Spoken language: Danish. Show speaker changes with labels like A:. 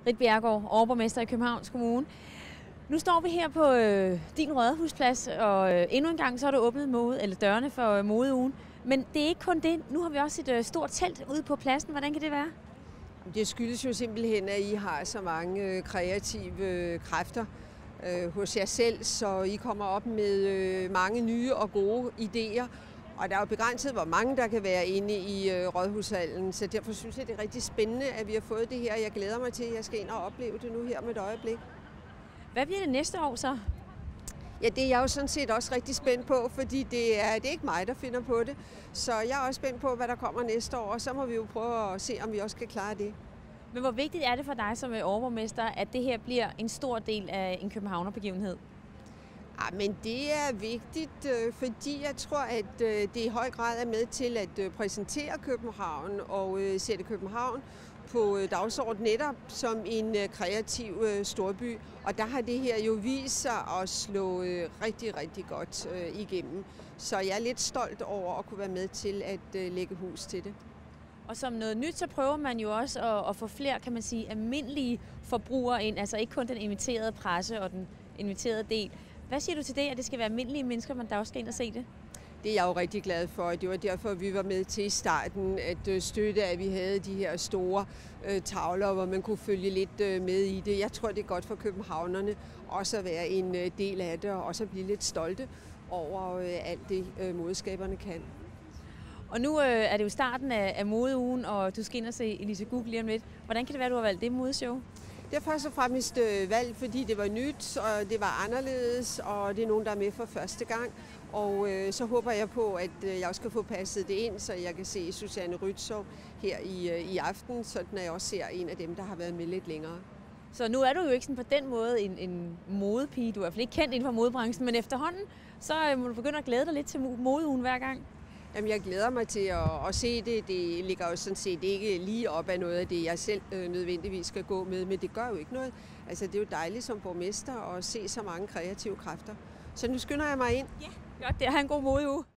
A: Ritt Bjerregaard, overborgmester i Københavns Kommune. Nu står vi her på din rådhusplads, og endnu en gang så er du åbnet dørene for modeugen. Men det er ikke kun det. Nu har vi også et stort telt ude på pladsen. Hvordan kan det være?
B: Det skyldes jo simpelthen, at I har så mange kreative kræfter hos jer selv, så I kommer op med mange nye og gode idéer. Og der er jo begrænset, hvor mange der kan være inde i Rådhushallen, så derfor synes jeg, det er rigtig spændende, at vi har fået det her. Jeg glæder mig til, at jeg skal ind og opleve det nu her med et øjeblik.
A: Hvad bliver det næste år så?
B: Ja, det er jeg jo sådan set også rigtig spændt på, fordi det er ikke mig, der finder på det. Så jeg er også spændt på, hvad der kommer næste år, og så må vi jo prøve at se, om vi også kan klare det.
A: Men hvor vigtigt er det for dig som overborgmester, at det her bliver en stor del af en københavnerbegivenhed?
B: Ja, men det er vigtigt, fordi jeg tror, at det i høj grad er med til at præsentere København og sætte København på dagsordenen netop som en kreativ storby. Og der har det her jo vist sig at slå rigtig, rigtig godt igennem. Så jeg er lidt stolt over at kunne være med til at lægge hus til det.
A: Og som noget nyt, så prøver man jo også at få flere, kan man sige, almindelige forbrugere ind. Altså ikke kun den inviterede presse og den inviterede del. Hvad siger du til det, at det skal være almindelige mennesker, der også skal ind og se det?
B: Det er jeg jo rigtig glad for. Det var derfor, vi var med til i starten at støtte, at vi havde de her store tavler, hvor man kunne følge lidt med i det. Jeg tror, det er godt for københavnerne også at være en del af det, og også at blive lidt stolte over alt det, modeskaberne kan.
A: Og nu er det jo starten af modeugen, og du skal ind og se Elise Gug lige om lidt. Hvordan kan det være, du har valgt det modeshow?
B: Det er først og fremmest valgt, fordi det var nyt, og det var anderledes, og det er nogen, der er med for første gang. Og så håber jeg på, at jeg også skal få passet det ind, så jeg kan se Susanne Rytzov her i aften, sådan at jeg også ser en af dem, der har været med lidt længere.
A: Så nu er du jo ikke sådan på den måde en modepige. Du er i hvert fald ikke kendt inden for modebranchen, men efterhånden så må du begynde at glæde dig lidt til modeugen hver gang.
B: Jamen, jeg glæder mig til at se det. Det ligger jo sådan set ikke lige op af noget af det, jeg selv nødvendigvis skal gå med, men det gør jo ikke noget. Altså, det er jo dejligt som borgmester at se så mange kreative kræfter. Så nu skynder jeg mig ind.
A: Ja, godt. Det er en god modeuge.